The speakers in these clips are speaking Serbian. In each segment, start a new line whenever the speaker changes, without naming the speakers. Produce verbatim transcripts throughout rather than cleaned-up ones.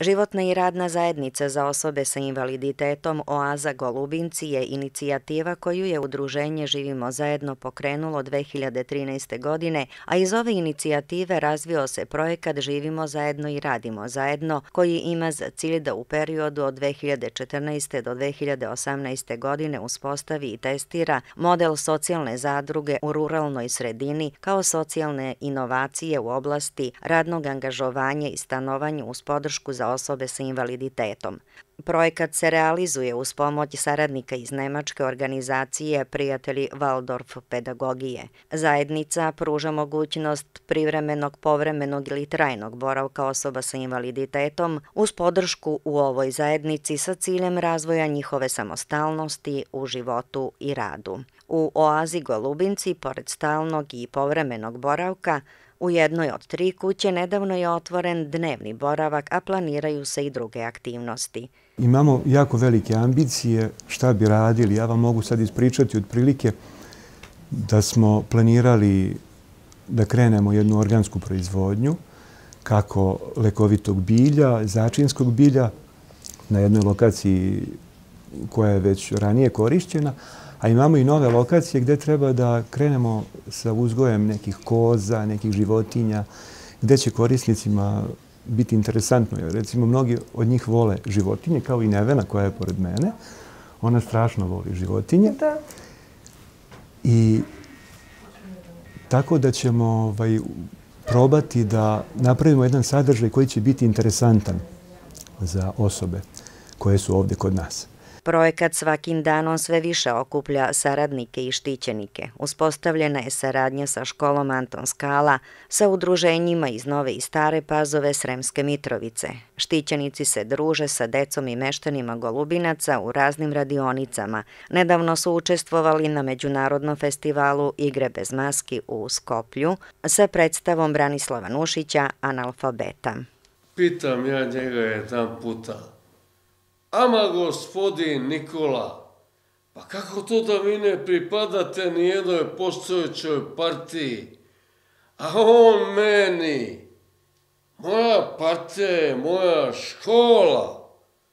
Životna i radna zajednica za osobe sa invaliditetom Oaza Golubinci je inicijativa koju je udruženje Živimo zajedno pokrenulo dve hiljade trinaeste. godine, a iz ove inicijative razvio se projekat Živimo zajedno i radimo zajedno, koji ima za cilj da u periodu od dve hiljade četrnaeste. do dve hiljade osamnaeste. godine uspostavi i testira model socijalne zadruge u ruralnoj sredini kao socijalne inovacije u oblasti radnog angažovanja i stanovanja uz podršku za osobe sa invaliditetom. Projekat se realizuje uz pomoć saradnika iz nemačke organizacije Prijatelji Waldorf pedagogije. Zajednica pruža mogućnost privremenog, povremenog ili trajnog boravka osoba sa invaliditetom uz podršku u ovoj zajednici sa ciljem razvoja njihove samostalnosti u životu i radu. U Oazi Golubinci, pored stalnog i povremenog boravka, u jednoj od tri kuće nedavno je otvoren dnevni boravak, a planiraju se i druge aktivnosti.
Imamo jako velike ambicije šta bi radili. Ja vam mogu sad ispričati otprilike da smo planirali da krenemo jednu organsku proizvodnju kako lekovitog bilja, začinskog bilja na jednoj lokaciji koja je već ranije korišćena, a imamo i nove lokacije gdje treba da krenemo sa uzgojem nekih koza, nekih životinja, gdje će korisnicima biti interesantno. Recimo, mnogi od njih vole životinje, kao i Nevena koja je pored mene. Ona strašno voli životinje. I tako da ćemo probati da napravimo jedan sadržaj koji će biti interesantan za osobe koje su ovdje kod nas.
Projekat svakim danom sve više okuplja saradnike i štićenike. Uspostavljena je saradnja sa školom Anton Skala, sa udruženjima iz Nove i Stare Pazove, Sremske Mitrovice. Štićenici se druže sa decom i meštanima Golubinaca u raznim radionicama. Nedavno su učestvovali na Međunarodnom festivalu Igre bez maski u Skoplju sa predstavom Branislava Nušića Analfabeta.
Pitam ja njega jedan puta. Ama gospodin Nikola, pa kako to da vi ne pripadate nijednoj postojećoj partiji? A on meni, moja partija je moja škola.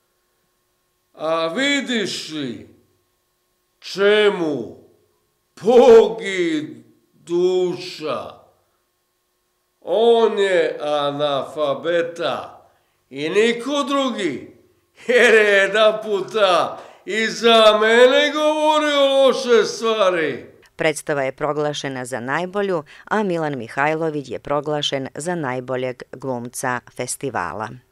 A vidiš li čemu pogi duša? On je analfabeta i niko drugi. Jer je jedan puta i za mene govorio loše stvari.
Predstava je proglašena za najbolju, a Milan Mihajlović je proglašen za najboljeg glumca festivala.